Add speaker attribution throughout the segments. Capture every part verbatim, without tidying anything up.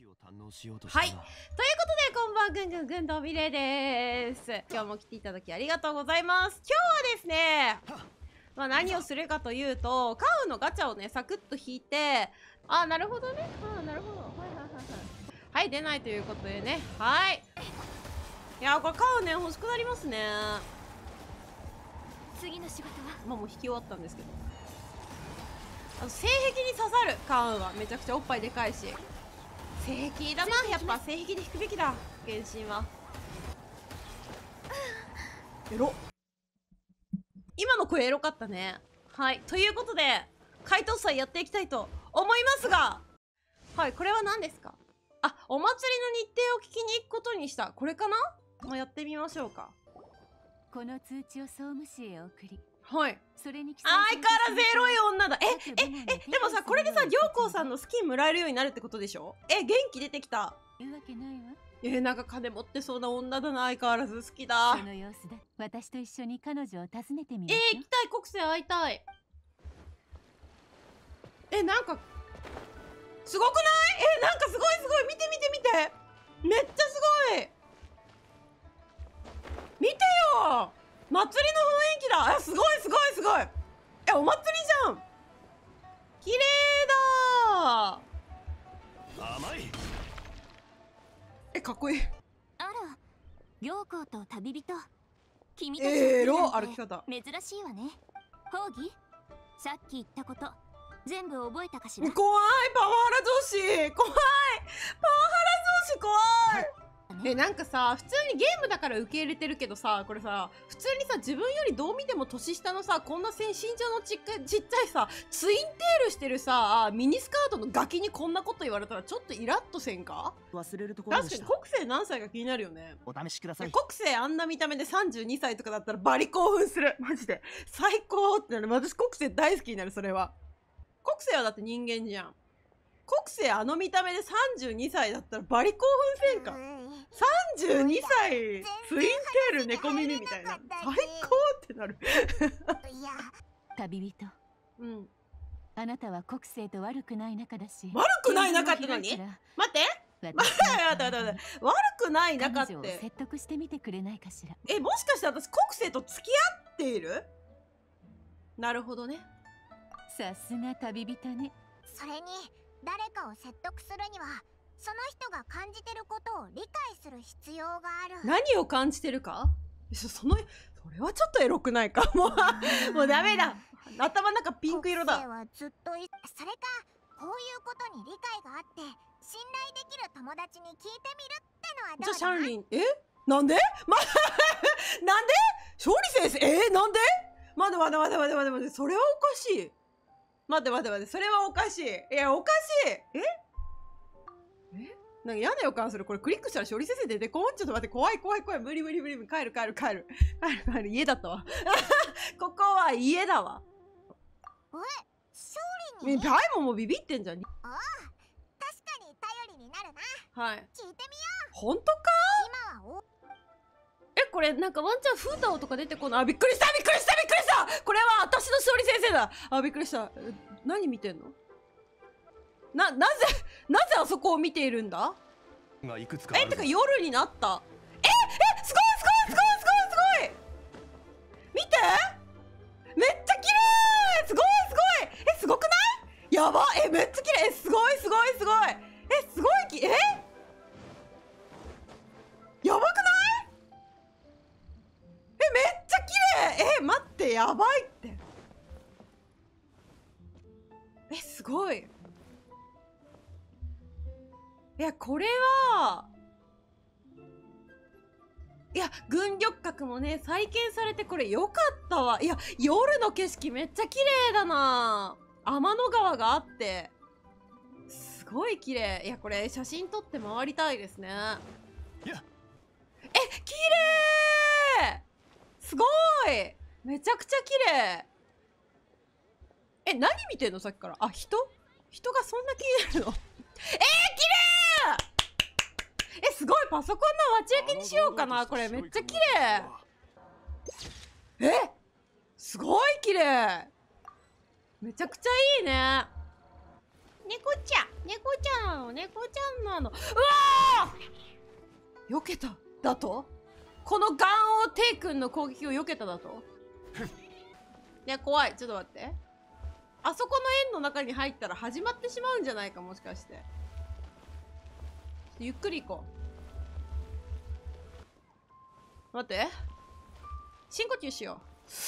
Speaker 1: はい、ということでこんばんぐんぐんぐんどびれです。今日も来ていただきありがとうございます。今日はですね、まあ、何をするかというと、カウのガチャをねサクッと引いて、あーなるほどね、あーなるほど、はいはいはいはいはい、出ないということでね、はい、いやーこれカウね欲しくなりますね。
Speaker 2: 次の仕事は
Speaker 1: まあもう引き終わったんですけど、あの性癖に刺さるカウはめちゃくちゃおっぱいでかいし、性癖だな、やっぱ性癖で引くべきだ、原神は。エロ、今の声エロかったね。はい、ということで解答祭やっていきたいと思いますが、はい、これは何ですか？あ、お祭りの日程を聞きに行くことにした。これかな？まあ、やってみましょうか。
Speaker 2: この通知を総務士へ送り、
Speaker 1: はい、
Speaker 2: それに
Speaker 1: 相変わらずエロい女だ。えええ、でもさ、これでさ、良子さんのスキンもらえるようになるってことでしょ？え、元気出てきた。
Speaker 2: 言うわけないわ。
Speaker 1: えー、なんか金持ってそうな女だな、相変わらず好きだ。
Speaker 2: その様子だ。私と一緒に彼女を訪ねてみ
Speaker 1: え
Speaker 2: ましょう。
Speaker 1: ー、行きたい、国政会いたい。え、なんかすごくない？え、なんかすごいすごい、見て見て見て、めっちゃすごい、見てよ、祭りの雰囲気だ。え、すごいすごいすごい、え、お祭りじゃん、綺麗だ。
Speaker 3: 甘い。
Speaker 1: え、かっこいい。
Speaker 2: あら、良子と旅人。君たち
Speaker 1: えー、ロ
Speaker 2: の
Speaker 1: 歩き方
Speaker 2: 珍しいわね。講義？さっき言ったこと全部覚えたかしら？
Speaker 1: 怖い、パワハラ上司怖い、パワハラ上司怖い。え、なんかさ、普通にゲームだから受け入れてるけどさ、これさ、普通にさ、自分よりどう見ても年下のさ、こんな身長のちっかちっちゃいさ、ツインテールしてるさ、ミニスカートのガキにこんなこと言われたらちょっとイラッとせんか？
Speaker 3: 忘れるところで
Speaker 1: 確かに
Speaker 3: した。
Speaker 1: 国政何歳か気になるよね。
Speaker 3: お試しください。
Speaker 1: 国政あんな見た目でさんじゅうにさいとかだったらバリ興奮する、マジで最高ってなる。私国政大好きになる。それは国政はだって人間じゃん。国政あの見た目でさんじゅうにさいだったらバリ興奮せんか？さんじゅうにさいツインテール猫耳みたいな、最高ってなる。
Speaker 2: 旅人、
Speaker 1: うん、
Speaker 2: あなたは国政と悪くない仲だし。
Speaker 1: 悪くない仲って何？待って待って待って待って、悪くない仲って、
Speaker 2: 説得してみてくれないかしら？
Speaker 1: え、もしかして私国政と付き合っている？なるほどね。
Speaker 2: さすが旅人ね。
Speaker 4: それに誰かを説得するにはその人が感じてることを理解する必要がある。
Speaker 1: 何を感じてるか？そのそれはちょっとエロくないか？もうもうダメだ、頭の中ピンク色だ。
Speaker 4: 国政はずっといそれか、こういうことに理解があって信頼できる友達に聞いてみるってのはどうだ？
Speaker 1: じゃあシャンリン、え、なんで？まなんで？勝利先生、えー、なんで？待て待て待て待て待て待て、それはおかしい。待って待って待って、それはおかしい。いや、おかしい。ええ、なんか嫌な予感する。これクリックしたら勝利先生出てこん。ちょっと待って、怖い怖い怖い、無理無理無理無理、帰る帰る帰る帰る帰る、家だったわここは家だわ。
Speaker 4: え、勝利に？
Speaker 1: パイモンもビビってんじゃん。
Speaker 4: ああ、確かに頼りになるな。
Speaker 1: はい、
Speaker 4: 聞いてみよう。
Speaker 1: 本当か？
Speaker 4: 今はお
Speaker 1: え、これなんかワンチャンフータオとか出てこない。あ、びっくりしたびっくりしたびっくりした、これは私の勝利先生だ。あ、びっくりした。何見てんの？な、なぜなぜあそこを見ているんだ？
Speaker 3: がいくつか
Speaker 1: え、てか夜になった。ええ、すごいすごいすごいすごいすごい、見て、めっちゃ綺麗、すごいすごい、え、すごくない？やば、え、めっちゃ綺麗、え、すごいすごいすごい、え、すごいき、え、やばくない？え、めっちゃ綺麗、え、待って、やばいって、え、すごい。いや、これは、いや、軍力閣もね再建されてこれ良かったわ。いや、夜の景色めっちゃ綺麗だな。天の川があってすごい綺麗。いや、これ写真撮って回りたいですね。
Speaker 3: いや、
Speaker 1: え、綺麗、すごい、めちゃくちゃ綺麗。え、何見てんのさっきから。あ、人人がそんな気になるのえー、綺麗。え、すごい、パソコンの待ち受けにしようかな。これめっちゃ綺麗。え、すごい綺麗、めちゃくちゃいいね。いや猫ちゃん猫ちゃんなの猫ちゃんなの。うわー、避けただと、このガンオーテイ君の攻撃を避けただと。いや怖い、ちょっと待って、あそこの円の中に入ったら始まってしまうんじゃないか、もしかして。ゆっくり行こう。待って、深呼吸しよ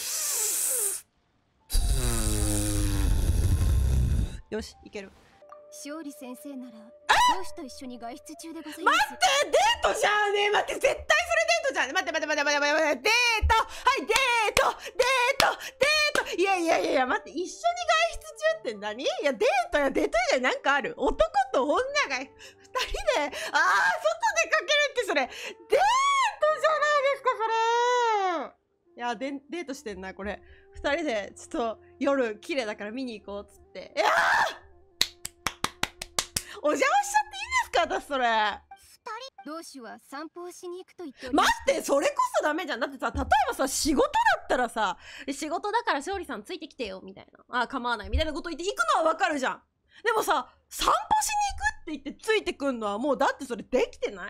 Speaker 1: う。よし、いける。
Speaker 2: 勝利先生なら教師と一緒に外出中でございます。
Speaker 1: 待って、デートじゃんね。待って、絶対それデートじゃん。待って待って待って待って待って、デート、はいデートデートデート、いやいやいやいや、待って、一緒に外出中って何？いや、デートやデート以外なんかある？男と女が二人で、あー、外出かけるってそれデートじゃないですか、それ。いや、デデートしてんな、これ。二人でちょっと夜綺麗だから見に行こうっつって。いやー、お邪魔しちゃっていいですか、私それ。
Speaker 2: 同志は散歩をしに行くと言っております。
Speaker 1: 待って、それこそダメじゃん。だってさ、例えばさ、仕事だったらさ、仕事だから勝利さんついてきてよみたいな、あ、構わないみたいなこと言って行くのはわかるじゃん。でもさ、散歩しに行くって言ってついてくんのはもう、だってそれできてない？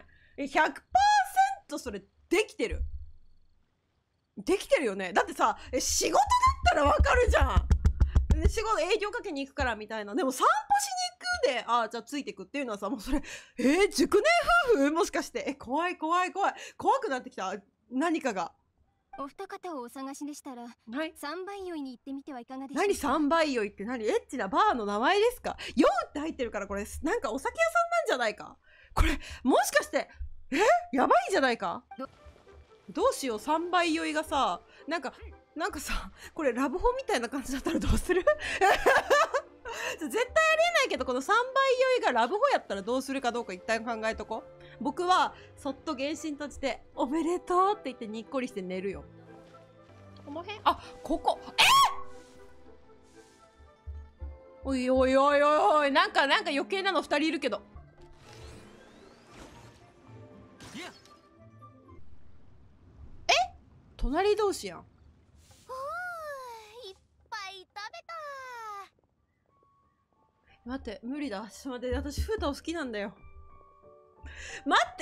Speaker 1: ひゃくパーセント それできてる。できてるよね。だってさ、え、仕事だったらわかるじゃん。仕事営業かけに行くからみたいな。でも散歩しに行くで、あ、じゃあついてくっていうのはさ、もうそれ、えー、熟年夫婦もしかして。え、怖い怖い怖い怖くなってきた、何かが。
Speaker 2: お二方をお探しでしたら、
Speaker 1: はい、
Speaker 2: 三倍酔いに行ってみてはいかがでしょうか。
Speaker 1: 何三倍酔いって何？エッチなバーの名前ですか？酔うって入ってるから、これなんかお酒屋さんなんじゃないか、これ。もしかしてえ、やばいんじゃないか。ど, どうしよう、三倍酔いがさ、なんかなんかさ、これラブホみたいな感じだったらどうする？絶対ありえないけど、このさんばい酔いがラブホやったらどうするかどうか一旦考えとこ。僕はそっと原神閉じておめでとうって言ってにっこりして寝るよ。この辺、あ、ここ、えー、おいおいおいおいおい、なんかなんか余計なのふたりいるけど。え、隣同士やん。待って、無理だ。ちょっと待って、私、フータを好きなんだよ。待って、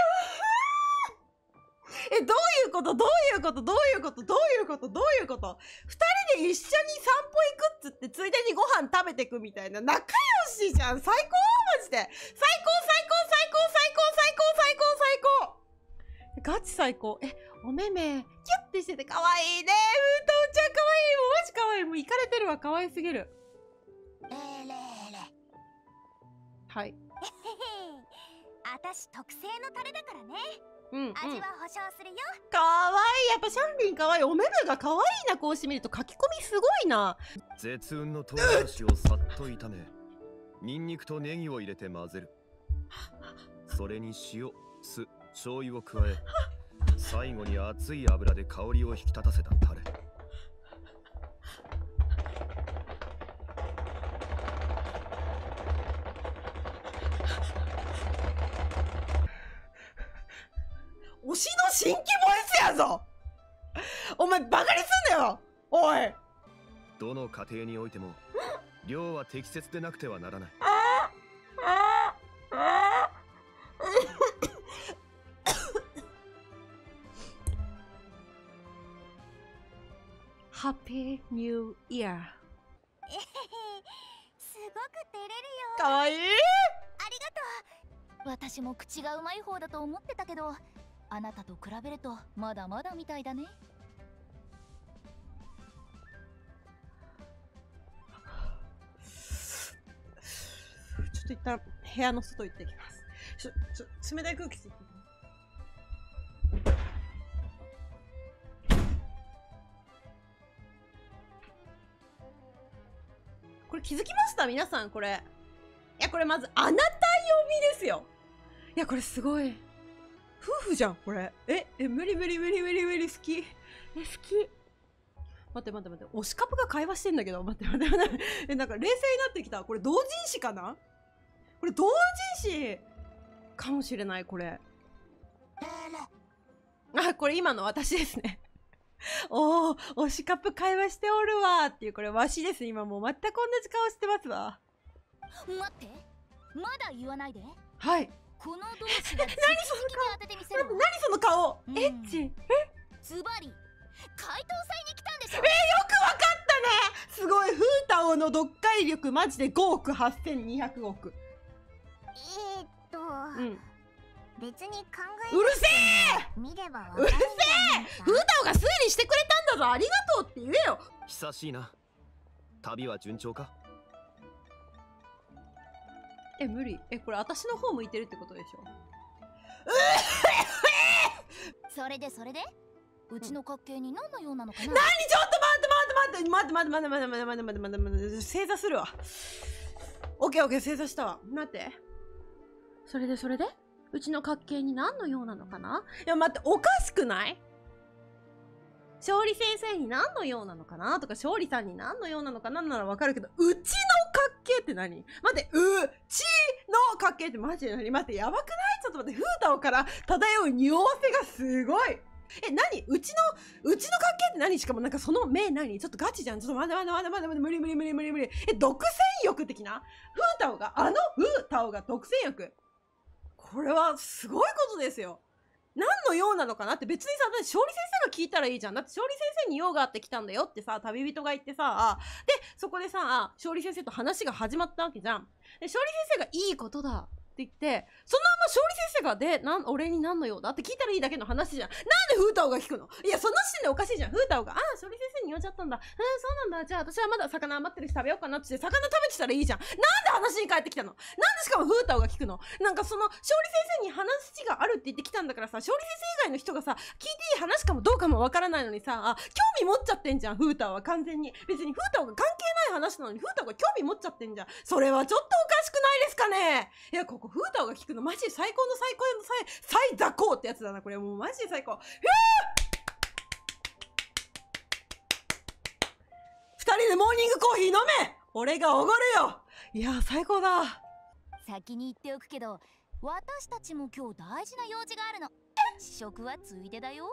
Speaker 1: えー、え、どういうことどういうことどういうことどういうことどういうこと二人で一緒に散歩行くっつって、ついでにご飯食べてくみたいな。仲良しじゃん。最高マジで。最高最高最高最高最高最高最高ガチ最高。え、お目目、キュッてしてて可愛いね。フータおちゃん可愛い。もうマジ可愛い。もうイカれてるわ。可愛すぎる。はい。
Speaker 4: あたし特製のタレだからね。
Speaker 1: うん、うん、
Speaker 4: 味は保証するよ。
Speaker 1: かわいい。やっぱシャンリンかわいい。お目目がかわいいな。こうしてみると書き込みすごいな。
Speaker 3: 絶運の唐辛子をさっと炒め、ニンニクとネギを入れて混ぜる。それに塩、酢、醤油を加え、最後に熱い油で香りを引き立たせたタレ。
Speaker 1: 推しの新規ボイスやぞ。お前バカにすんなよ、おい。
Speaker 3: どの家庭においても量は適切でなくてはならない。
Speaker 1: ハッピーニューイヤー。
Speaker 4: すごく照れるよ。
Speaker 1: かわいい。
Speaker 4: ありがとう。
Speaker 2: 私も口がうまい方だと思ってたけど、あなたと比べるとまだまだみたいだね。
Speaker 1: ちょっと一旦部屋の外行ってきます。ちょ、ちょ、冷たい空気吸ってきます。これ気づきました皆さん？これ、いやこれまずあなた呼びですよ。いやこれすごい夫婦じゃんこれ。ええ、無理無理無理無理無理。好き。え、好き。待って待って待って、推しカップが会話してんだけど。待って待って待って。え、なんか冷静になってきた。これ同人誌かな？これ同人誌かもしれない。これ、あ、これ今の私ですね。おー、推しカップ会話しておるわーっていう、これわしです。今もう全く同じ顔してますわ。
Speaker 2: 待って、まだ言わないで。
Speaker 1: はい。
Speaker 2: この同士が直々に当ててみせるわ。
Speaker 1: 何その顔、
Speaker 2: うん
Speaker 1: エッチ。
Speaker 2: ズバリ怪盗祭に来たんでしょ。
Speaker 1: えー、よくわかったね。すごい。フータオの読解力マジでごおくはっせんにひゃくおく。
Speaker 4: えー、っと、
Speaker 1: うん、
Speaker 4: 別に考え
Speaker 1: うるせえ。
Speaker 4: 見ればわか
Speaker 1: うるせ
Speaker 4: るんじゃない
Speaker 1: え。
Speaker 4: か。
Speaker 1: フータオが推理してくれたんだぞ。ありがとうって言えよ。
Speaker 3: 久しいな。旅は順調か？
Speaker 1: え、無理。え、これ私の方向いてるってことでしょ。
Speaker 2: それでそれでうちの家系に何の用なのかな。
Speaker 1: 何？ちょっと待って待って待って待って待って待って待って待って待って待って待って正座するわ。オッケーオッケー、正座したわ。待って。それでそれでうちの家系に何の用なのかな。いや待って、おかしくない？勝利先生に何の用なのかなとか、勝利さんに何の用なのかなならわかるけど、うちの家系って何？待って、うちの家系ってマジで何？待って、やばくない？ちょっと待って、フータオから漂う匂わせがすごい。え、何？うちの、うちの家系って何？しかもなんかその目何？ちょっとガチじゃん。ちょっと待って待って待って待って、無理無理無理無理無理。え、独占欲的な？フータオが、あのフータオが独占欲。これはすごいことですよ。何の用なのかなって別にさ、勝利先生が聞いたらいいじゃん。だって勝利先生に用があって来たんだよってさ、旅人が言ってさ、で、そこでさ、勝利先生と話が始まったわけじゃん。で、勝利先生がいいことだって言って、そのまま勝利先生がで、なん、俺に何の用だって聞いたらいいだけの話じゃん。なんでフータオが聞くの？いや、その時点でおかしいじゃん。フータオが、ああ、勝利先生に用ちゃったんだ。うん、そうなんだ。じゃあ私はまだ魚余ってるし食べようかなって言って、魚食べてたらいいじゃん。なんで話に帰ってきたの？なんでしかもフータオが聞くの？なんかその、勝利先生に話があるって言ってきたんだからさ、勝利先生以外の人がさ、聞いていい話かもどうかもわからないのにさ、あ、興味持っちゃってんじゃん、フータオは完全に。別にフータオが関係ない話なのに、フータオが興味持っちゃってんじゃん。それはちょっとおかしくないですかね？いや、ここフータオが聞くのマジで最高の最高の最、最雑魚ってやつだな、これ。もうマジで最高。ふぅー！二人でモーニングコーヒー飲め！俺がおごるよ！いや、最高だ。
Speaker 2: 先に言っておくけど、私たちも今日大事な用事があるの。試食はついでだよ。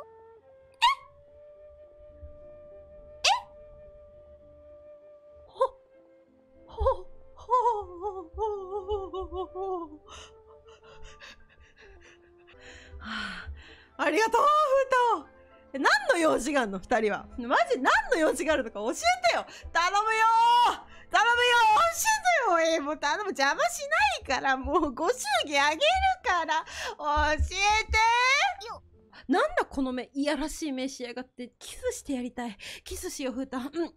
Speaker 1: ありがとう、フータオ。何の用事があるの二人は。マジ何の用事があるのか教えてよ。頼むよー、頼むよ、教えてよ。えー、もう頼む、邪魔しないから、もうご祝儀あげるから教えてよ。なんだこの目、いやらしい目しやがって。キスしてやりたい。キスしよう、フータ。うん。うーん。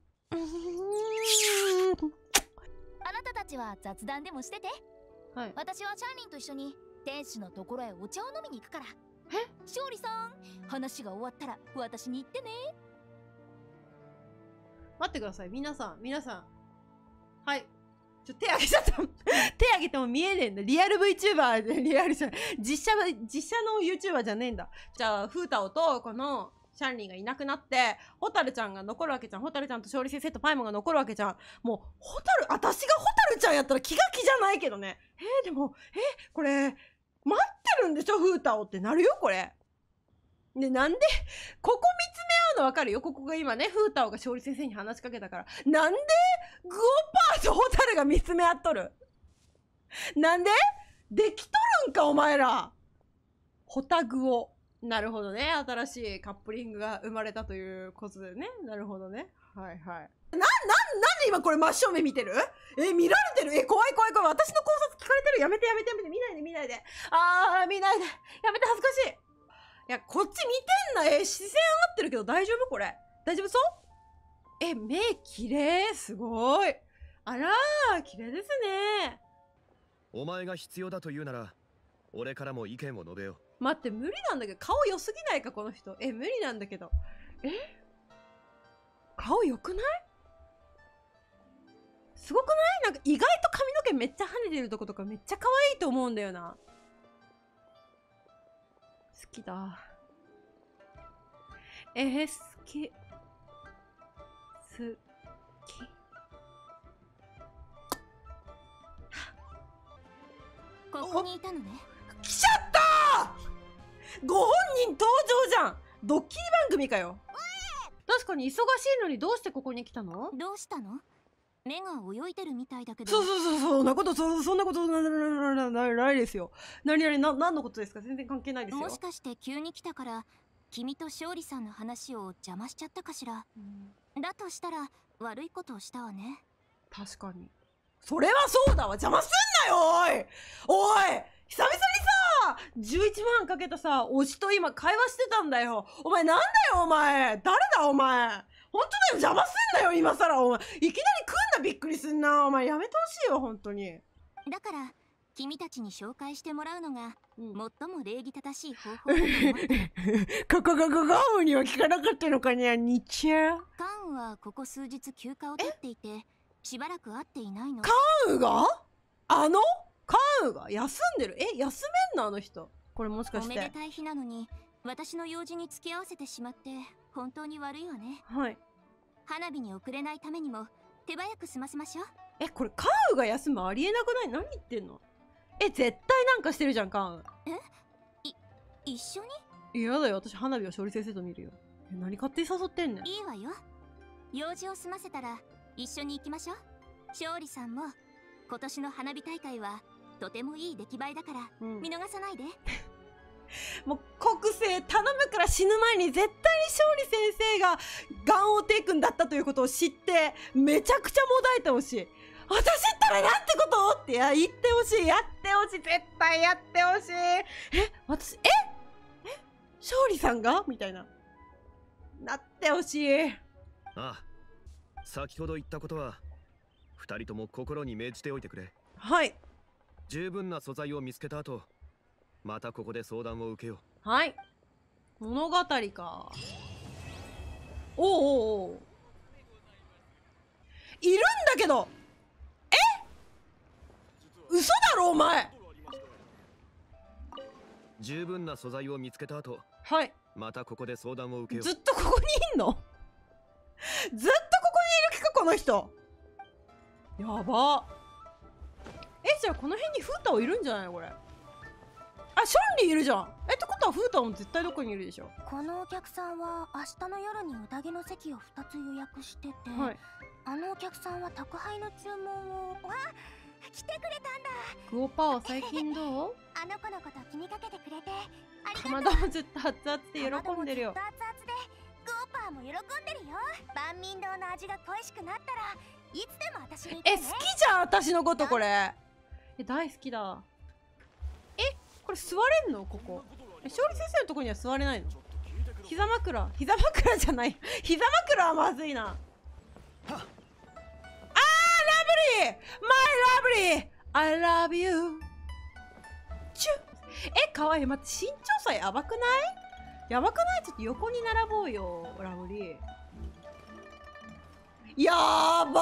Speaker 2: あなたたちは雑談でもしてて。
Speaker 1: はい。
Speaker 2: 私はシャンリンと一緒に天使のところへお茶を飲みに行くから。
Speaker 1: え？
Speaker 2: 勝利さん、話が終わったら私に言ってね。
Speaker 1: 待ってください、皆さん、皆さん。はい。ちょ、手挙げちゃった。手挙げても見えねえんだ。リアル VTuber で、リアルじゃない。実写は、実写の YouTuber じゃねえんだ。じゃあ、フータオと、この、シャンリンがいなくなって、ホタルちゃんが残るわけじゃん。ホタルちゃんと勝利先生とパイモンが残るわけじゃん。もう、ホタル、私がホタルちゃんやったら気が気じゃないけどね。えー、でも、えー、これ、待ってるんでしょ、フータオってなるよ、これ。で、なんで、ここ見つめ合うのわかるよ。ここが今ね、フータオが勝利先生に話しかけたから。なんで、グオパーとホタルが見つめ合っとる？なんで？できとるんか、お前ら。ホタグオ。なるほどね。新しいカップリングが生まれたということでね。なるほどね。はいはい。な、な、なんで今これ真正面見てる？え、見られてる？え、怖い怖い怖い。私の考察聞かれてる。やめてやめてやめて。見ないで見ないで。あー、見ないで。やめて、恥ずかしい。いや、こっち見てんな。え、視線合ってるけど大丈夫これ？大丈夫そう？え、目綺麗。すごい。あらー、綺麗ですね。
Speaker 3: お前が必要だと言うなら、俺からも意見を述べよう。
Speaker 1: 待って、無理なんだけど、顔良すぎないか、この人。え、無理なんだけど。え？顔良くない？すごくない？なんか意外と髪の毛めっちゃ跳ねてるとことかめっちゃ可愛いと思うんだよな。好きだ。えー、好き。好き。
Speaker 2: ここにいたのね。
Speaker 1: 来ちゃったー！ご本人登場じゃん！ドッキリ番組かよ。確かに忙しいのにどうしてここに来たの？
Speaker 2: どうしたの？ 目が泳いでるみたいだけど。
Speaker 1: そうそうそう、そんなこと、そそんなことなななななないですよ。何々な何のことですか？全然関係ないですよ。
Speaker 2: もしかして急に来たから君と勝利さんの話を邪魔しちゃったかしら。だとしたら悪いことをしたわね。
Speaker 1: 確かに。それはそうだわ。邪魔すんなよ、おいおい久々にさ、じゅういちまんかけたさ、推しと今会話してたんだよ。お前なんだよ、お前誰だ、お前本当だよ、邪魔すんなよ、今更。お前、いきなり来んな、びっくりすんな。お前、やめてほしいよ、本当に。
Speaker 2: だから、君たちに紹介してもらうのが、
Speaker 1: うん、
Speaker 2: 最も礼儀正しい方法だと思って。
Speaker 1: ここがこガウには聞かなかったのかにゃ、にちゃ。
Speaker 2: カンウはここ数日休暇を取っていて、しばらく会っていないの。
Speaker 1: カンウがあのカンウが休んでる。え、休めんのあの人。これもしかして。
Speaker 2: おめでたい日なのに、私の用事に付き合わせてしまって、本当に悪いわね。
Speaker 1: はい。
Speaker 2: 花火に遅れないためにも手早く済ませましょう。
Speaker 1: え、これカンウが休むありえなくない？何言ってんの？え、絶対なんかしてるじゃん、カンウ。
Speaker 2: え？い、一緒に？
Speaker 1: 嫌だよ、私花火を勝利先生と見るよ。え、何勝手に誘ってんねん。
Speaker 2: いいわよ。用事を済ませたら一緒に行きましょう。勝利さんも今年の花火大会はとてもいい出来栄えだから、うん、見逃さないで。
Speaker 1: もう国政頼むから、死ぬ前に絶対に勝利先生がガンオテイ君だったということを知ってめちゃくちゃもだえてほしい。私ったらなんてことってや言ってほしい。やってほしい。絶対やってほしい。え、私、ええ勝利さんがみたいな。なってほしい。
Speaker 3: ああ、先ほど言ったことは二人とも心に銘じておいてくれ。
Speaker 1: はい。
Speaker 3: 十分な素材を見つけた後、またここで相談を受けよ
Speaker 1: う。はい。物語か。おうおうおう。いるんだけど。え？嘘だろお前。
Speaker 3: 十分な素材を見つけた後、
Speaker 1: はい。
Speaker 3: またここで相談を受けよう。
Speaker 1: ずっとここにいんの？ずっとここにいる気かこの人。やば。え、じゃあこの辺にフータオいるんじゃないのこれ。あ、ションリーいるじゃん。え、ってことはフータオも絶対どこにいるでしょ。
Speaker 4: このお客さんは明日の夜に宴の席をふたつ予約してて、
Speaker 1: はい、
Speaker 4: あのお客さんは宅配の注文を。わ、来てくれたんだ。
Speaker 1: クオパは最近どう？
Speaker 4: あの子のこと気にかけてくれてありがとう。
Speaker 1: かまどもずっと熱々で喜んでるよ。
Speaker 4: 熱々でクオパーも喜んでるよ。万民堂の味が恋しくなったらいつでも私に言ってね。
Speaker 1: え、好きじゃん私のことこれ。え、大好きだ。え、これ座れんのここ。え、勝利先生のとこには座れないの？膝枕、膝枕じゃない。膝枕はまずいな。あー、ラブリー My lovely I love you チュえ、かわいい。待って、身長差やばくない？やばくない？ちょっと横に並ぼうよ、ラブリー。やばー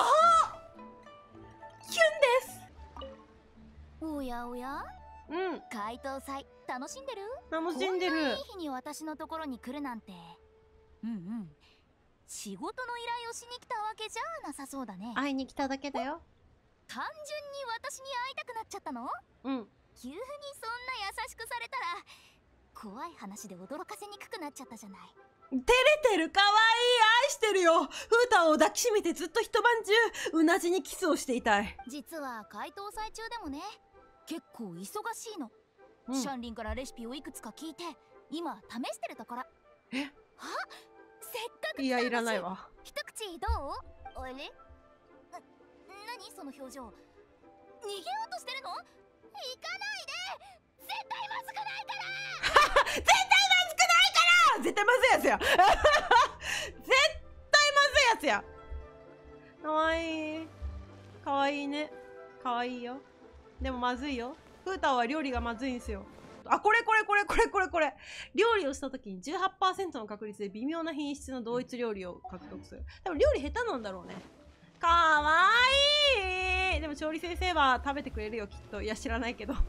Speaker 1: キュンです。
Speaker 2: おやおや、
Speaker 1: うん、
Speaker 2: 解凍祭楽しんでる？
Speaker 1: 楽しんでる。
Speaker 2: こんないい日に私のところに来るなんて。うんうん、仕事の依頼をしに来たわけじゃなさそうだね。
Speaker 1: 会いに来ただけだよ。
Speaker 2: 単純に私に会いたくなっちゃったの？
Speaker 1: うん。
Speaker 2: 急にそんな優しくされたら怖い話で驚かせにくくなっちゃったじゃない。
Speaker 1: 照れてる。かわいい。愛してるよ。フータを抱きしめてずっと一晩中うなじにキスをしていたい。
Speaker 2: 実は解凍祭中でもね、結構忙しいの、うん、シャンリンからレシピをいくつか聞いて今試してるところ。
Speaker 1: え、
Speaker 2: は？せっかく来たんだし。
Speaker 1: いや、いらないわ。
Speaker 2: 一口どう？あれ？な、何その表情。逃げようとしてるの？行かないで。絶対まずくないから絶対まずくないから
Speaker 1: 絶対まずいやつや絶対まずいやつや。かわいい。かわいいね。かわいいよ。でもまずいよ。フータは料理がまずいんですよ。あ、これこれこれこれこれこれ。料理をした時に じゅうはちパーセント の確率で微妙な品質の同一料理を獲得する。多分料理下手なんだろうね。かわいい。でも調理先生は食べてくれるよきっと。いや、知らないけど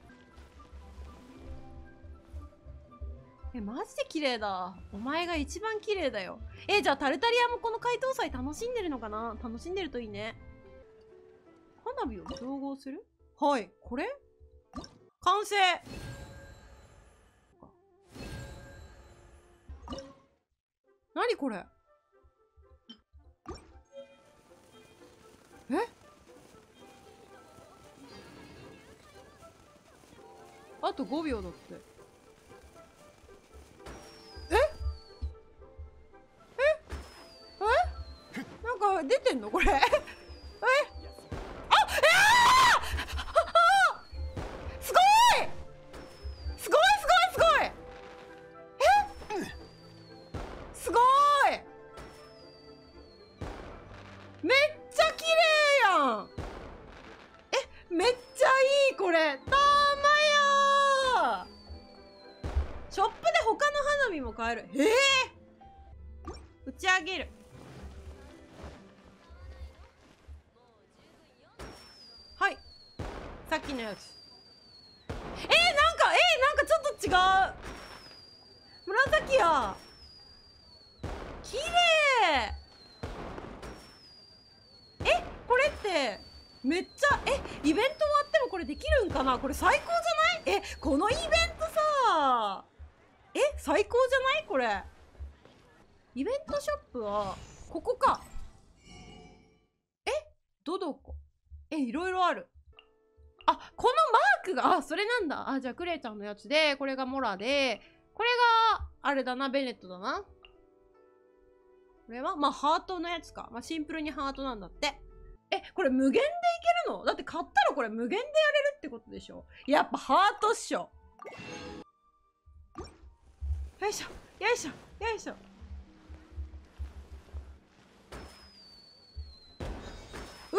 Speaker 1: え、マジで綺麗だ。お前が一番綺麗だよ。え、じゃあタルタリアもこの解凍祭楽しんでるのかな？楽しんでるといいね。花火を調合する？はい、これ？完成。何これ？ えあとごびょうだって。えええなんか出てんのこれえあえあすごいすごいすごいすごいえすごいめっちゃ綺麗やんえめっちゃいいこれたまやショップで他の花火も買えるええー、打ち上げるはいさっきのやつえー、なんかえー、なんかちょっと違う紫や綺麗えこれってめっちゃえイベント終わってもこれできるんかなこれ最高じゃないえこのイベントさえ最高じゃないこれイベントショップはここかえどどこえいろいろあるあこのマークがあそれなんだあじゃあクレイちゃんのやつでこれがモラでこれがあれだなベネットだなこれはまあハートのやつかまあシンプルにハートなんだってえこれ無限でいけるのだって買ったらこれ無限でやれるってことでしょやっぱハートっしょよいしょよいしょよいしょうわ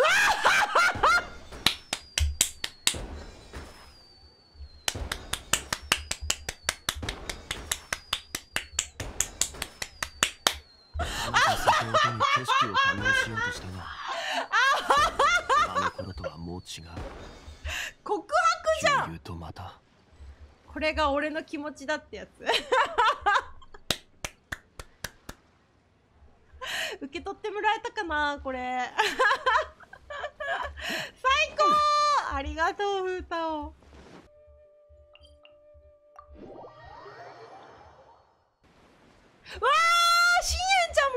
Speaker 3: 先ほどに景色を堪能しようとしたがあの頃とはもう違う
Speaker 1: 告白じゃん
Speaker 3: 言うとまた
Speaker 1: これが俺の気持ちだってやつ受け取ってもらえたかなこれ最高ありがとうふうたおわーしんえんち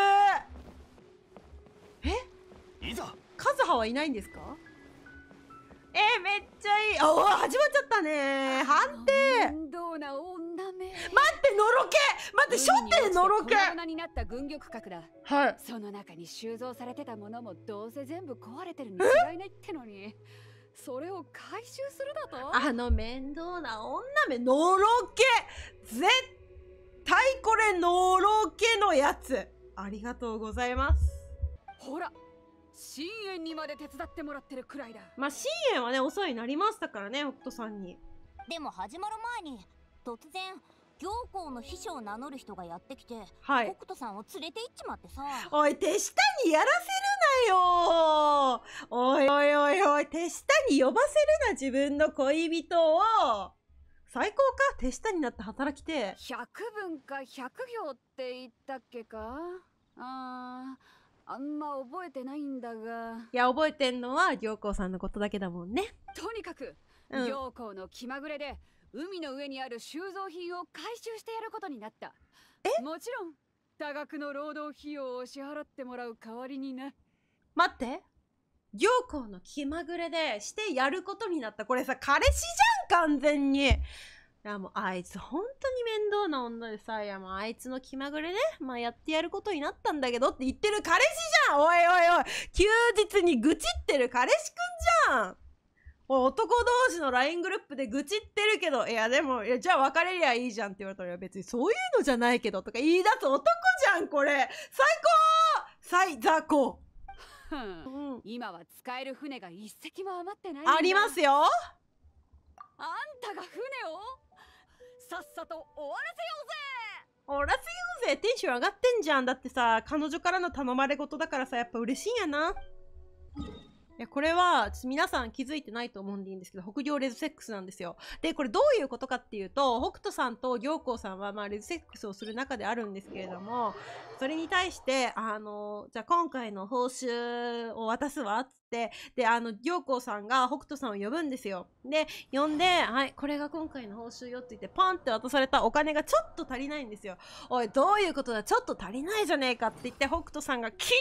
Speaker 1: ゃんもいるえ
Speaker 3: いざ
Speaker 1: カズハはいないんですかえー、めっちゃいいおお始まっちゃったね判定
Speaker 5: 面倒な女め
Speaker 1: 待ってのろけ待って初手のろけ
Speaker 5: 粉々になった軍玉閣だ
Speaker 1: はい
Speaker 5: その中に収蔵されてたものもどうせ全部壊れてるに違いないってのにそれを回収するだと
Speaker 1: あの面倒な女めのろけ絶対これのろけのやつありがとうございます
Speaker 5: ほら深淵にまで手伝ってもらってるくらいだ
Speaker 1: まあ深淵はねお世話になりましたからね北斗さんに
Speaker 2: でも始まる前に突然行幸の秘書を名乗る人がやってきて、
Speaker 1: はい
Speaker 2: 北斗さんを連れて行っちまってさ
Speaker 1: おい手下にやらせるなよおいおいおいおい手下に呼ばせるな自分の恋人を最高か手下になって働きて
Speaker 5: ひゃくぶんかひゃくぎょうって言ったっけかあーあんま覚えてないんだが
Speaker 1: いや覚えてんのは行幸さんのことだけだもんね
Speaker 5: とにかく、
Speaker 1: うん、
Speaker 5: 行幸の気まぐれで海の上にある収蔵品を回収してやることになった
Speaker 1: え
Speaker 5: もちろん多額の労働費用を支払ってもらう代わりにな
Speaker 1: 待って行幸の気まぐれでしてやることになったこれさ彼氏じゃん完全にいやもうあいつ本当に面倒な女でさいやもうあいつの気まぐれねまあやってやることになったんだけどって言ってる彼氏じゃんおいおいおい休日に愚痴ってる彼氏くんじゃんおい男同士の ライン グループで愚痴ってるけどいやでもいやじゃあ別れりゃいいじゃんって言われたら別にそういうのじゃないけどとか言い出す男じゃんこれ最高最雑魚
Speaker 5: ふん、
Speaker 1: うん、
Speaker 5: 今は使える船が一隻も余ってない
Speaker 1: ありますよ
Speaker 5: あんたが船をさっさと終わらせようぜ
Speaker 1: 終わらせようぜテンション上がってんじゃんだってさ彼女からの頼まれ事だからさやっぱ嬉しいんやないやこれは皆さん気づいてないと思うんでいいんですけど北行レズセックスなんですよでこれどういうことかっていうと北斗さんと行幸さんはまあレズセックスをする中であるんですけれどもそれに対してあのじゃあ今回の報酬を渡すわっつってであの行幸さんが北斗さんを呼ぶんですよで呼んではいこれが今回の報酬よって言ってパンって渡されたお金がちょっと足りないんですよおいどういうことだちょっと足りないじゃねえかって言って北斗さんがキッっ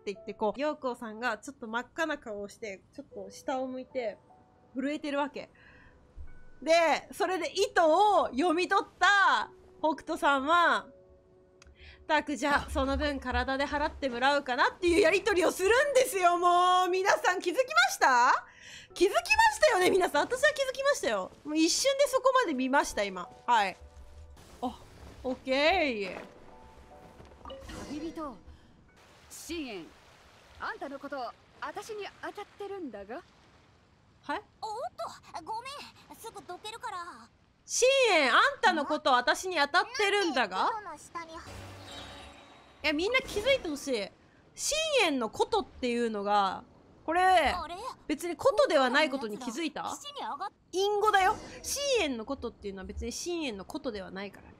Speaker 1: って言って、こう陽子さんがちょっと真っ赤な顔をしてちょっと下を向いて震えてるわけで、それで意図を読み取った北斗さんはたく、じゃあその分体で払ってもらうかなっていうやり取りをするんですよ。もう皆さん気づきました？気づきましたよね皆さん。私は気づきましたよ。もう一瞬でそこまで見ました今。はい。あ、オッケー。
Speaker 5: 旅人信玄、あんたのこと私に当たってるんだが。
Speaker 1: はい、
Speaker 4: おっと、ごめん、すぐどけるから。
Speaker 1: 信玄、あんたのこと私に当たってるんだが。
Speaker 4: 雲の下に。
Speaker 1: いや、みんな気づいてほしい。信玄のことっていうのがこれ
Speaker 4: あれ
Speaker 1: 別にことではないことに気づいた？
Speaker 4: 岸に上がっ
Speaker 1: 隠語だよ。信玄のことっていうのは別に信玄のことではないからね。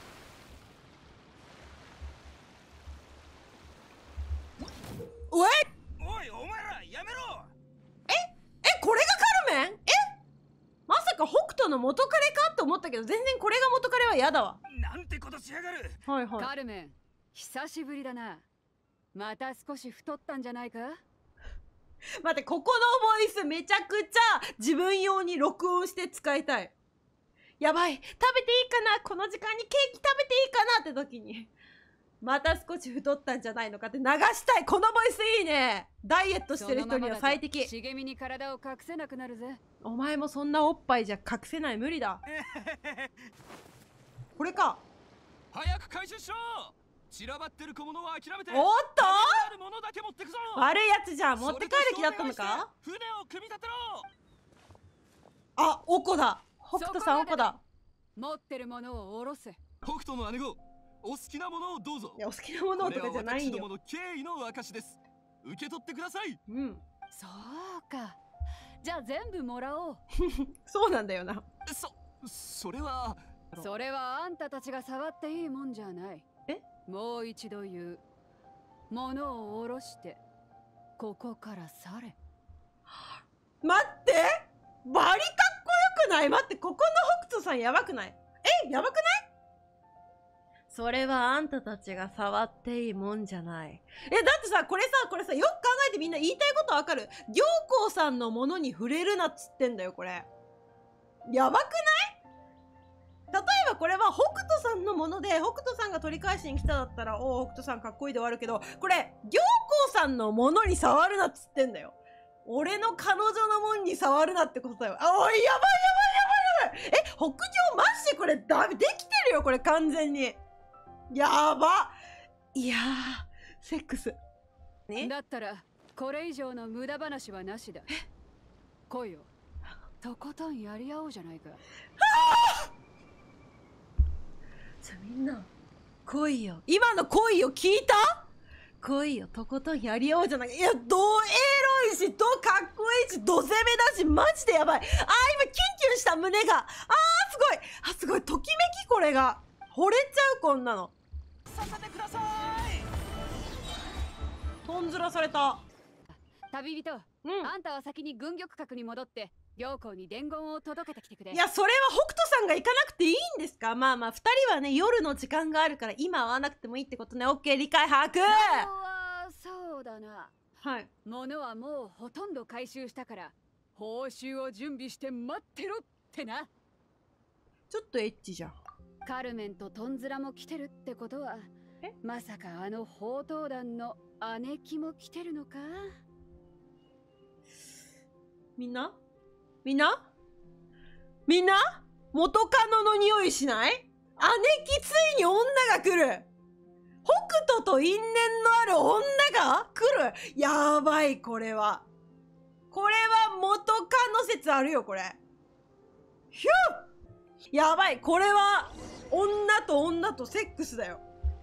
Speaker 1: おい
Speaker 3: おい、お前らやめろ。
Speaker 1: ええ、これがカルメン？え、まさか北斗の元彼かって思ったけど、全然これが元彼は嫌だわ。
Speaker 3: なんてことしやがる。
Speaker 1: はいはい。
Speaker 5: カルメン、久しぶりだな。また少し太ったんじゃないか？
Speaker 1: 待って、ここのボイスめちゃくちゃ自分用に録音して使いたい。やばい、食べていいかな、この時間にケーキ食べていいかなって時にまた少し太ったんじゃないのかって流したい。このボイスいいね。ダイエットしてる人には最適。
Speaker 5: 茂みに体を隠せなくなるぜ。
Speaker 1: お前もそんなおっぱいじゃ隠せない。無理だ。これか。
Speaker 3: 早く回収しろ。散らばってる小物は諦めて、
Speaker 1: おっと
Speaker 3: あるものだけ持ってくぞ。
Speaker 1: 悪いやつじゃん。持って帰る気だったのか。
Speaker 3: 船を組み立てろ。
Speaker 1: あ、おこだ。北斗さんおこだ。
Speaker 5: 持ってるものを下ろせ。
Speaker 3: 北斗の姉子、お好きなものをどうぞ。
Speaker 1: いや、お好きなものとかじゃないよ。
Speaker 3: これは私どもの敬意の証です。受け取ってください。
Speaker 1: うん。
Speaker 5: そうか。じゃあ全部もらおう。
Speaker 1: そうなんだよな。
Speaker 3: そ、それは。
Speaker 5: それはあんたたちが触っていいもんじゃない。
Speaker 1: え？も
Speaker 5: う一度言う。物を下ろしてここから去れ。
Speaker 1: 待って、バリかっこよくない？待って、ここの北斗さんやばくない？え、やばくない？それはあんたたちが触っていいもんじゃない。え、だってさ、これさ、これさ、よく考えてみんな言いたいことわかる？行幸さんのものに触れるなっつってんだよ、これ。やばくない？例えばこれは北斗さんのもので、北斗さんが取り返しに来ただったら、おお、北斗さんかっこいいで終わるけど、これ、行幸さんのものに触るなっつってんだよ。俺の彼女のもんに触るなってことだよ。あ、おい、やばいやばいやばいやばい。え、北上マジでこれ、だ、できてるよ、これ完全に。やば。いやー、セックス。ね、
Speaker 5: だったら、これ以上の無駄話はなしだ。来いよ。とことんやり合おうじゃないか。
Speaker 1: はぁ、じゃあみんな、来いよ。今の来いよ聞いた？来いよ、とことんやり合おうじゃないか。いや、どエロいし、どかっこいいし、ど攻めだし、マジでやばい。あー、今キュンキュンした胸が。あー、すごい。あ、すごい。ときめきこれが。惚れちゃう、こんなの。
Speaker 3: させてください。
Speaker 1: とんずらされた。
Speaker 5: 旅人、
Speaker 1: うん、
Speaker 5: あんたは先に軍玉閣に戻って行幸に伝言を届けてきてくれ。
Speaker 1: いや、それは北斗さんが行かなくていいんですか？まあまあ、ふたりはね、夜の時間があるから今会わなくてもいいってことね。オッケー、理解把握。
Speaker 5: あ、そうだな。
Speaker 1: はい。
Speaker 5: 物はもうほとんど回収したから報酬を準備して待ってろってな。
Speaker 1: ちょっとエッチじゃん。
Speaker 5: カルメンとトンズラも来てるってことは、え、まさかあの宝刀団の姉貴も来てるのか？
Speaker 1: みんなみんなみんな元カノの匂いしない？姉貴ついに女が来る。北斗と因縁のある女が来る。やばい、これは。これは元カノ説あるよ、これ。ひゅー！やばい、これは女と女とセックスだよ。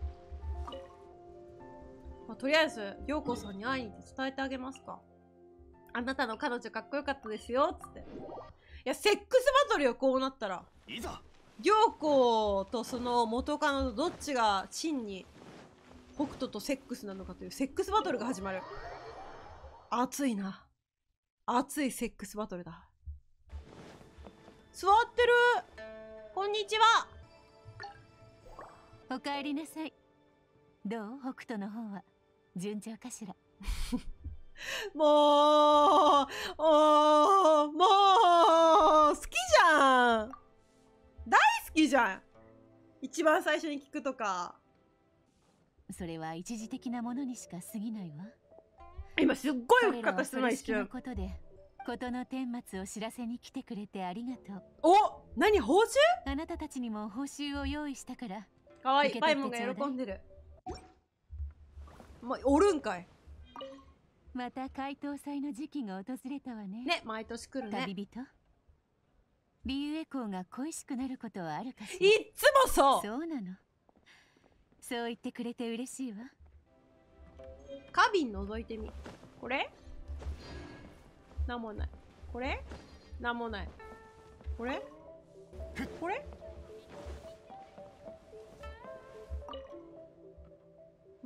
Speaker 1: まあ、とりあえず、陽子さんに会いに行って伝えてあげますか。あなたの彼女かっこよかったですよ、つって。いや、セックスバトルよ、こうなったら。
Speaker 3: いざ
Speaker 1: 陽子とその元カノとどっちが真に北斗とセックスなのかというセックスバトルが始まる。熱いな。熱いセックスバトルだ。座ってる。こんにちは。
Speaker 6: おかえりなさい。どう？北斗の方は順調かしら？
Speaker 1: もうおーもう好きじゃん、大好きじゃん。一番最初に聞くとか。
Speaker 6: それは一時的なものにしか過ぎないわ。
Speaker 1: 今すっごい深
Speaker 6: 彼らは
Speaker 1: かったな一
Speaker 6: それしきの
Speaker 1: 瞬。
Speaker 6: ことで事の顛末を知らせに来てくれてありがとう。
Speaker 1: お、何報酬？
Speaker 6: あなたたちにも報酬を用意したから。
Speaker 1: かわいい。
Speaker 6: 受け
Speaker 1: パイ
Speaker 6: 取ってちょうだい
Speaker 1: モンが喜んでる。まおるんかい。
Speaker 6: また解凍祭の時期が訪れたわね。
Speaker 1: ね、毎年来るね。
Speaker 6: 旅人。リュウエコーが恋しくなることはあるかしら。
Speaker 1: いっつもそう。
Speaker 6: そうなの。そう言ってくれて嬉しいわ。
Speaker 1: 花瓶覗いてみ。これ？なんもない。これ？なんもない。これ？これ？うん。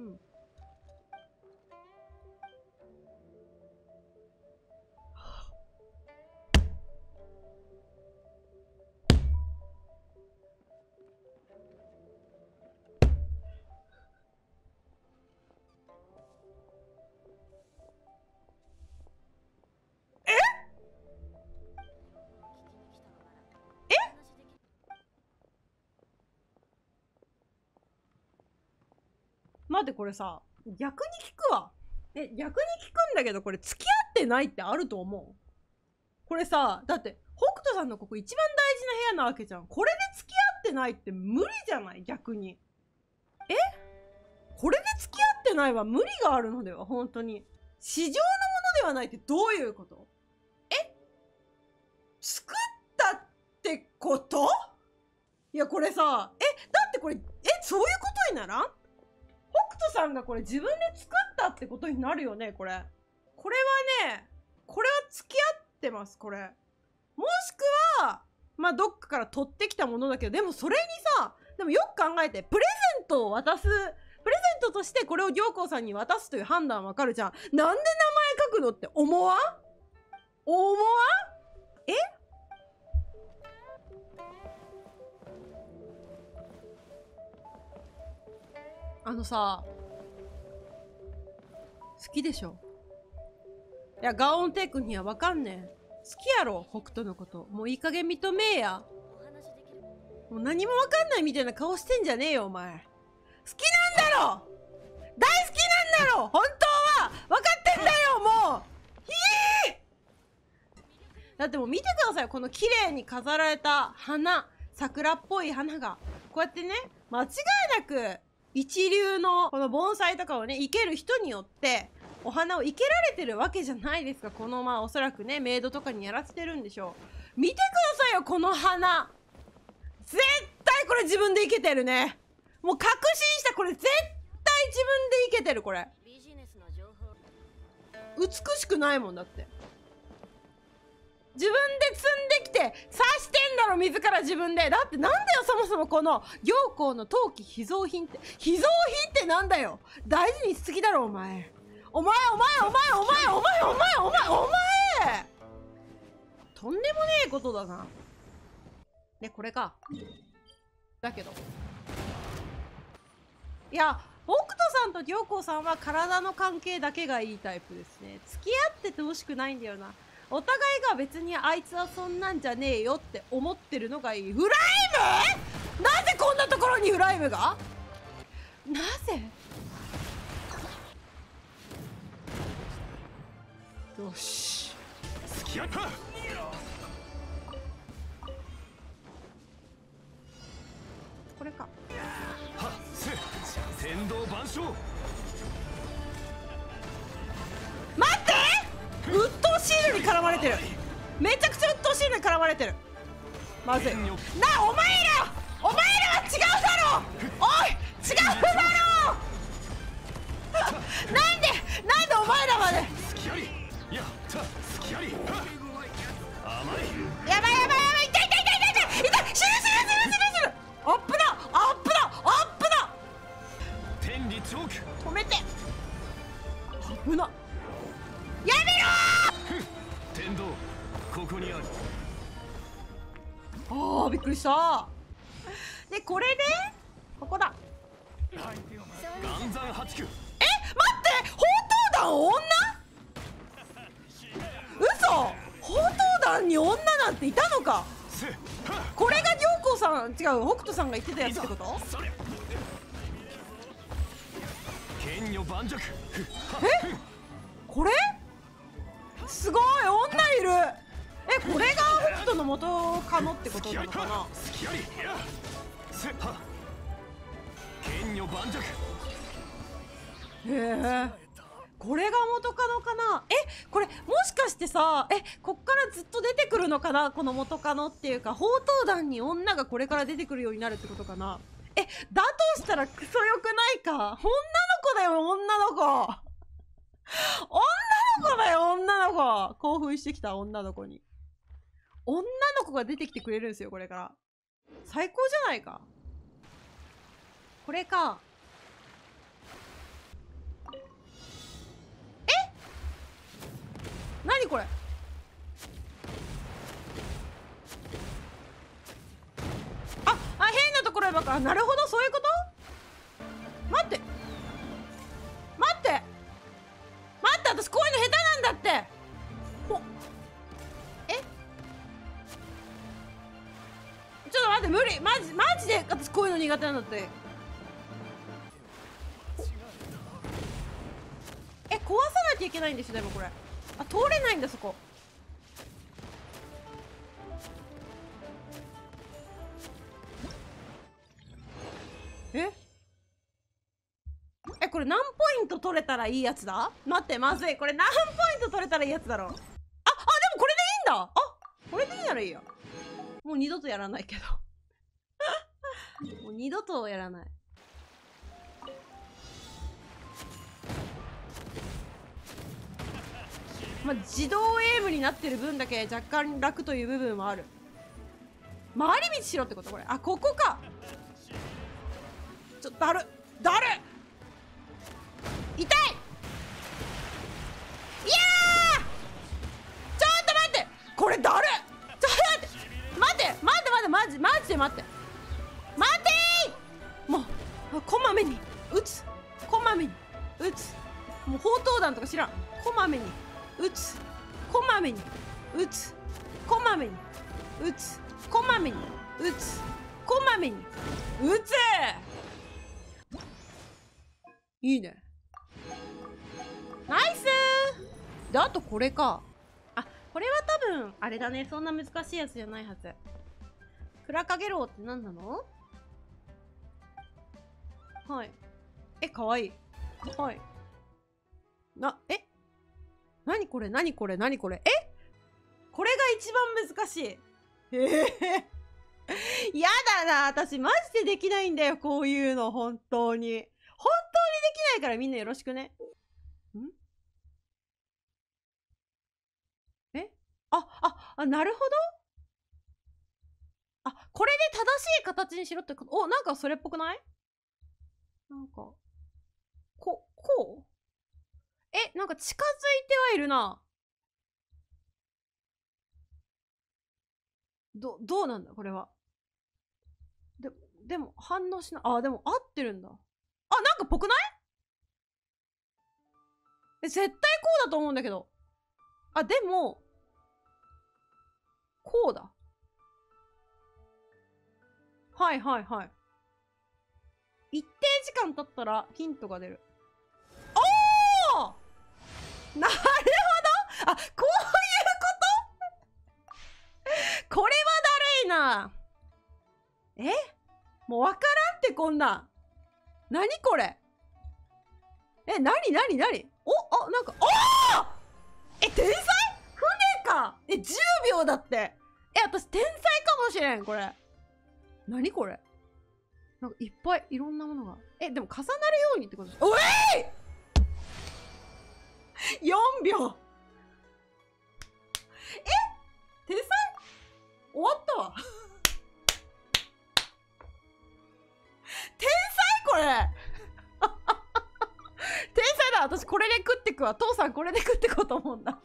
Speaker 1: 待って、これさ、逆に聞くわ。え、逆に聞くんだけど、これ付き合ってないってあると思う？これさ、だって北斗さんのここ一番大事な部屋なわけじゃん。これで付き合ってないって無理じゃない？逆に。え？これで付き合ってないは無理があるのでは？本当に。市場のものではないってどういうこと？え？作ったってこと？いや、これさ、え、だってこれ、え、そういうことにならん？北斗さんがこれ自分で作ったってことになるよね、これ。これはね、これは付き合ってます、これ。もしくは、まあ、どっかから取ってきたものだけど、でもそれにさ、でもよく考えて、プレゼントを渡す、プレゼントとしてこれを行幸さんに渡すという判断わかるじゃん。なんで名前書くのって思わん？思わん？え？あのさ、好きでしょ？いや、ガオンテイ君にはわかんねん。好きやろ、北斗のこと。もういい加減認めえや。もう何もわかんないみたいな顔してんじゃねえよ、お前。好きなんだろ！大好きなんだろ！本当は分かってんだよ、もう！ひえ！だってもう見てください、この綺麗に飾られた花。桜っぽい花が。こうやってね、間違いなく、一流のこの盆栽とかをね生ける人によってお花を生けられてるわけじゃないですか。このまあおそらくねメイドとかにやらせてるんでしょう。見てくださいよ、この花。絶対これ自分で生けてるね。もう確信した。これ絶対自分で生けてる。これ美しくないもんだって。自分で摘んできて刺してんだろ、自ら自分で。だってなんだよ、そもそもこの行幸の陶器秘蔵品って。秘蔵品ってなんだよ。大事にしすぎだろ、お前。お前お前お前お前お前お前お前お前とんでもねえことだな。ね、これか。だけどいや、北斗さんと行幸さんは体の関係だけがいいタイプですね。付き合っててほしくないんだよな。お互いが別にあいつはそんなんじゃねえよって思ってるのがいい。フライム？なぜこんなところにフライムが？なぜ？よし。
Speaker 3: 付き合った。は
Speaker 1: これか。
Speaker 3: っせ天道万象。
Speaker 1: 待って、ウッドシールに絡まれてる。めちゃくちゃウッドシールに絡まれてる。まずいな。お前らお前らは違うだろ。おい、違うだろ。なんでなんでお前らまで。
Speaker 3: 付き合いやった付き合い。甘い。
Speaker 1: やばいやばいやばい。痛い痛い痛い痛い痛い痛い。死ぬ死ぬ死ぬ死ぬ死ぬ。アップだアップだアップだ。
Speaker 3: 天理チョーク
Speaker 1: 止めて。危な。やめろー。
Speaker 3: 天道ここにある。
Speaker 1: あー、びっくりした。でこれでここだ。
Speaker 3: 岩山八九。
Speaker 1: え、待って、本当団女？嘘！宝刀団に女なんていたのか。これが良子さん、違う、北斗さんが言ってたやつってこと？
Speaker 3: 剣女盤石。
Speaker 1: え？これ？すごい、女いる。え、これが北斗の元カノってことなのかな。
Speaker 3: 剣女盤石。
Speaker 1: へえ、これが元カノかな。え、これもしかしてさ、え、こっからずっと出てくるのかな、この元カノっていうか、宝刀団に女がこれから出てくるようになるってことかな。え、だとしたらクソよくないか。女の子だよ、女の子。女の子だよ、女の子。興奮してきた、女の子に。女の子が出てきてくれるんですよ、これから。最高じゃないか。これか。え？何これ？あ、あ、変なところばっか。なるほど、そういうこと？待って。待って。待って、私こういうの下手なんだって。お、え？ちょっと待って、無理。マジ、マジで私こういうの苦手なんだって。え、壊さなきゃいけないんですよ、でもこれ。あ、通れないんだ、そこ。え？え、これ何ポイント取れたらいいやつだ？待って、まずい。これ何ポイント取れたらいいやつだろう。あ、あ、でもこれでいいんだ。あ、これでいいならいいや。もう二度とやらないけど。もう二度とやらない。まあ、自動エイムになってる分だけ若干楽という部分はある。回り道しろってことこれ。あ、ここか。ちょっとだるだる痛い。いやー、ちょっと待って、これだる。ちょっと待って待って待って待って、マジマジで待って待てー。もうこまめに撃つ、こまめに撃つ。もう砲塔弾とか知らん。こまめに撃つ、こまめに撃つ、こまめに撃つ、こまめに撃つ、こまめに撃つ。いいね、ナイスー。で、あとこれか。あ、これは多分あれだね、そんな難しいやつじゃないはず。クラカゲロウって何なの？はい。え、かわいい。はい。な、え？何これ何これ何これ、え？これが一番難しい。ええー、やだな、私マジでできないんだよ、こういうの。本当に本当にできないから、みんなよろしくね。ん？え？あ、あ、あ、なるほど。あ、これで正しい形にしろってこと。お、なんかそれっぽくない？なんかこ、こう？え、なんか近づいてはいるな。ど、どうなんだこれは。で、でも反応しない。あ、でも合ってるんだ。あ、なんかぽくない？え、絶対こうだと思うんだけど。あ、でも、こうだ。はいはいはい。一定時間経ったらヒントが出る。おー！なるほど。あ、こういうことこれはだるいな。え？もうわからんってこんなん。なにこれ？え、なになになに？お、あ、なんか、おー！え、天才？船か！え、じゅうびょうだって。え、私天才かもしれん、これ。なにこれ？なんかいっぱいいろんなものが。え、でも重なるようにってことです。おえい！ よん 秒。え？天才？終わったわ。天才これ。天才だ。私これで食ってくわ。父さんこれで食ってこうと思うんだ。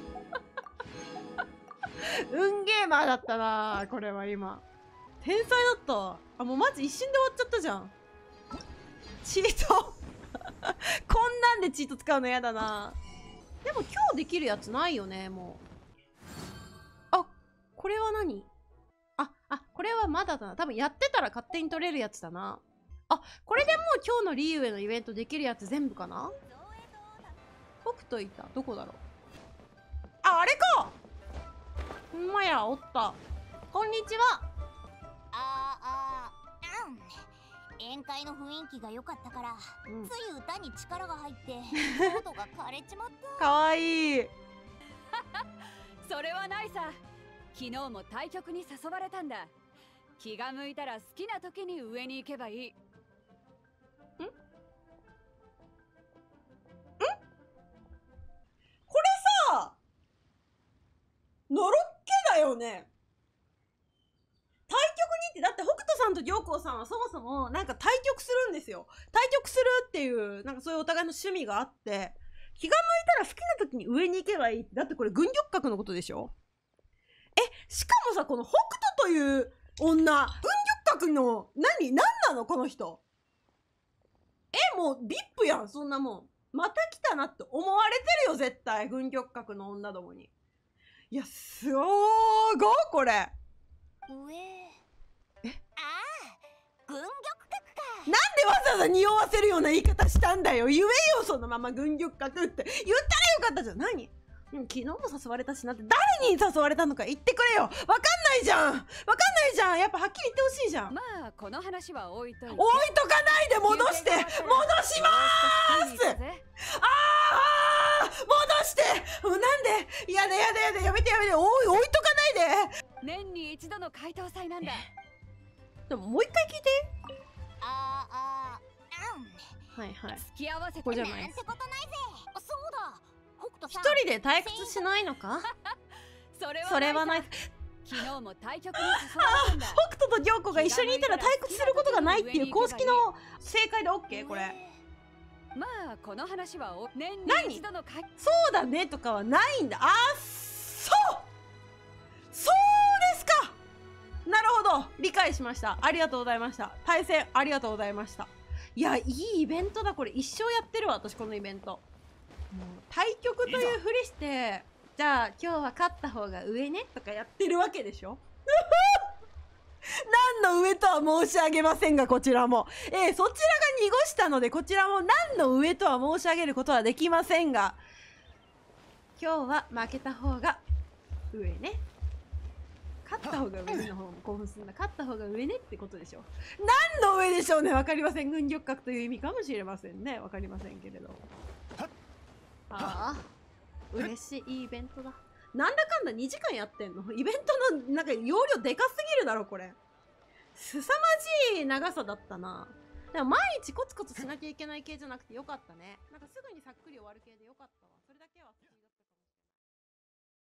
Speaker 1: 運ゲーマーだったなこれは今。天才だったわ。あ、もうマジ一瞬で終わっちゃったじゃん。チートこんなんでチート使うのやだな。でも今日できるやつないよね、もう。あ、これは何？あ、あ、これはまだだな。多分やってたら勝手に取れるやつだな。あ、これでもう今日のリーウェイのイベントできるやつ全部かな？北斗いた。どこだろう。あ、あれか！ほんまや、おった。こんにちは。
Speaker 2: ああ、うん。宴会の雰囲気が良かったから、
Speaker 1: うん、
Speaker 2: つい歌に力が入って喉が枯れちまった。
Speaker 1: かわいい。
Speaker 5: それはないさ。昨日も対局に誘われたんだ。気が向いたら好きな時に上に行けばいい。ん？ん？
Speaker 1: これさ、のろっけだよね。対局にって、だって北斗さんと良子さんはそもそもなんか対局するんですよ。対局するっていうなんかそういうお互いの趣味があって、気が向いたら好きな時に上に行けばいいって。だってこれ軍玉閣のことでしょ。え、しかもさ、この北斗という女、軍玉閣の何何なのこの人。え、もうビップやん、そんなもん。また来たなって思われてるよ、絶対。軍玉閣の女どもに。いや、すごーごこれ。
Speaker 2: 上。
Speaker 1: え？
Speaker 2: ああ、軍玉閣か。
Speaker 1: なんでわざわざ匂わせるような言い方したんだよ。言えよ、そのまま軍玉閣って言ったらよかったじゃん。何？うん、昨日も誘われたしなって。誰に誘われたのか言ってくれよ。わかんないじゃん。わかんないじゃん。やっぱはっきり言ってほしいじゃん。
Speaker 5: まあこの話は置いといて。
Speaker 1: 置いとかないで。戻して戻しまーす。ああ戻して。もうなんで。やだやだやだ。やめてやめて。おい置いとかないで。
Speaker 5: 年に一度の解答祭なんだ。
Speaker 1: でももう一回聞いて。
Speaker 2: ああ、うん。
Speaker 1: はいはい。
Speaker 5: 付き合わせて
Speaker 1: ここじゃない
Speaker 2: なんてことないぜ。そうだ。
Speaker 1: 一人で退屈しないのか？
Speaker 5: それは
Speaker 1: それはない。
Speaker 5: 昨日も対局に誘われたんだ。
Speaker 1: 北斗と良子が一緒にいたら退屈することがないっていう公式の正解で OK これ。
Speaker 5: まあこの話はお年に一度の解。
Speaker 1: そうだねとかはないんだ。あっそうそうですか。なるほど、理解しました。ありがとうございました。対戦ありがとうございました。いや、いいイベントだこれ。一生やってるわ私このイベント。もう対局というふりして、じゃあ今日は勝った方が上ねとかやってるわけでしょ。何の上とは申し上げませんが、こちらも、えー、そちらが濁したのでこちらも何の上とは申し上げることはできませんが、今日は負けた方が上ね、勝った方が上の方も興奮するんだ。勝った方が上ねってことでしょ。何の上でしょうね。分かりません。軍玉閣という意味かもしれませんね。分かりませんけれど。ああ、嬉しい、いいイベントだ。なんだかんだにじかんやってんの。イベントのなんか容量でかすぎるだろこれ。凄まじい長さだったな。でも毎日コツコツしなきゃいけない系じゃなくてよかったね。なんかすぐにさっくり終わる系でよかったわ。それだけは好きだったかも。